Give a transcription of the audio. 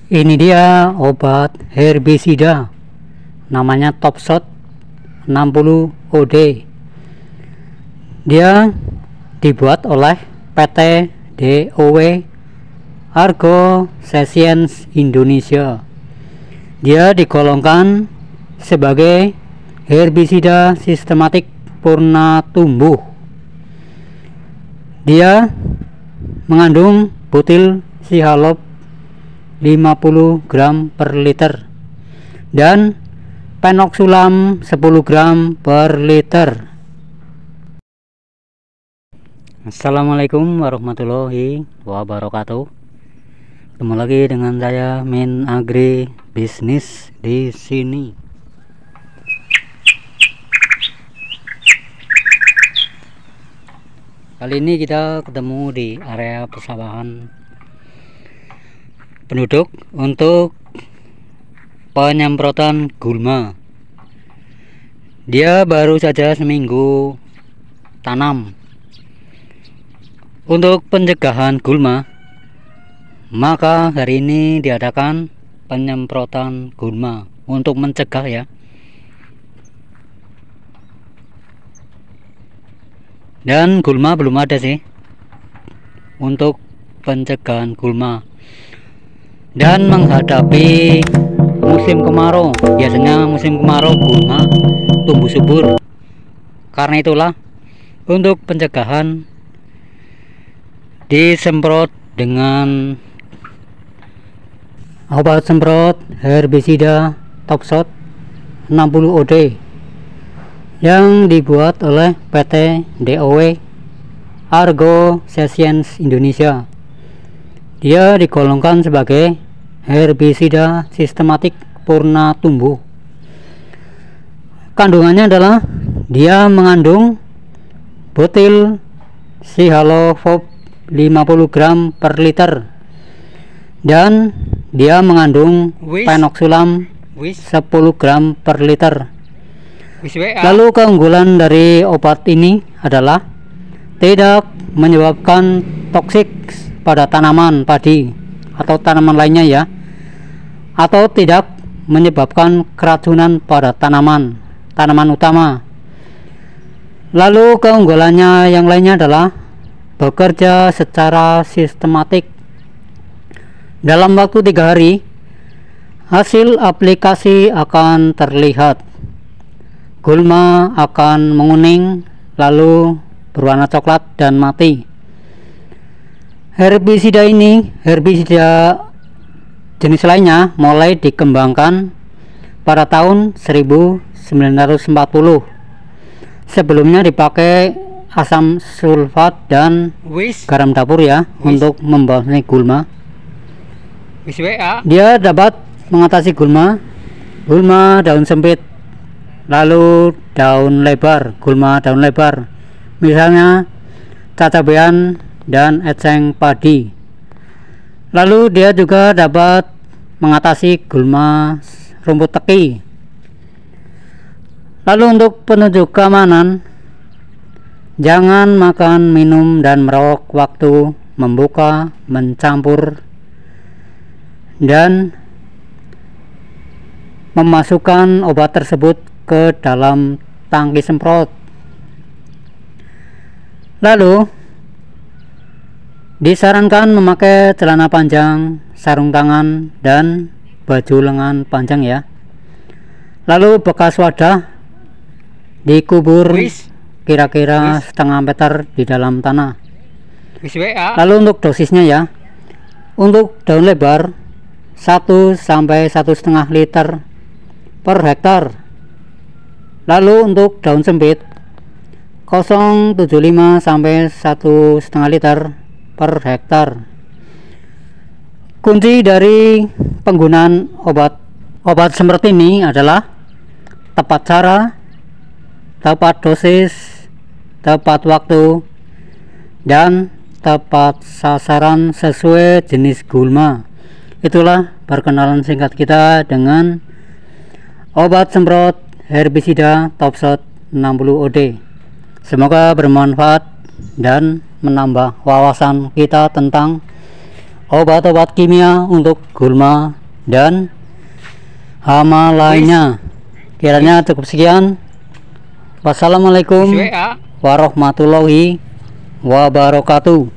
Ini dia obat herbisida, namanya Topshot 60 OD. Dia dibuat oleh PT DOW Argo Science Indonesia. Dia digolongkan sebagai herbisida sistematik purna tumbuh. Dia mengandung butil sihalop 50 gram per liter dan penoxsulam 10 gram per liter. Assalamualaikum warahmatullahi wabarakatuh. Ketemu lagi dengan saya Min Agri Bisnis di sini. Kali ini kita ketemu di area persawahan penduduk untuk penyemprotan gulma. Dia baru saja seminggu tanam. Untuk pencegahan gulma, maka hari ini diadakan penyemprotan gulma untuk mencegah ya. Dan gulma belum ada sih untuk pencegahan gulma. Dan menghadapi musim kemarau, biasanya musim kemarau gulma tumbuh subur. Karena itulah untuk pencegahan disemprot dengan obat semprot herbisida Topshot 60 OD yang dibuat oleh PT DOW Argo Science Indonesia. Dia digolongkan sebagai herbisida sistematik purna tumbuh. Kandungannya adalah dia mengandung butil sihalofop 50 gram per liter dan dia mengandung penoxsulam 10 gram per liter. Lalu keunggulan dari obat ini adalah tidak menyebabkan toksik pada tanaman padi atau tanaman lainnya ya, atau tidak menyebabkan keracunan pada tanaman utama. Lalu keunggulannya yang lainnya adalah bekerja secara sistematik. Dalam waktu 3 hari hasil aplikasi akan terlihat. Gulma akan menguning lalu berwarna coklat dan mati. Herbisida ini, herbisida jenis lainnya mulai dikembangkan pada tahun 1940. Sebelumnya dipakai asam sulfat dan garam dapur ya untuk membasmi gulma. Dia dapat mengatasi gulma daun sempit, lalu daun lebar, gulma daun lebar, misalnya cacabean dan eceng padi. Lalu dia juga dapat mengatasi gulma rumput teki. Lalu untuk penunjuk keamanan, jangan makan, minum, dan merokok waktu membuka, mencampur, dan memasukkan obat tersebut ke dalam tangki semprot. Lalu disarankan memakai celana panjang, sarung tangan, dan baju lengan panjang ya. Lalu bekas wadah dikubur kira-kira setengah meter di dalam tanah. Lalu untuk dosisnya ya, untuk daun lebar 1 sampai 1,5 liter per hektar. Lalu untuk daun sempit 0,75 sampai 1,5 liter per hektar. Kunci dari penggunaan obat semprot ini adalah tepat cara, tepat dosis, tepat waktu, dan tepat sasaran sesuai jenis gulma. Itulah perkenalan singkat kita dengan obat semprot herbisida Topshot 60 OD. Semoga bermanfaat dan menambah wawasan kita tentang obat-obat kimia untuk gulma dan hama lainnya. Kiranya cukup sekian. Wassalamualaikum warahmatullahi wabarakatuh.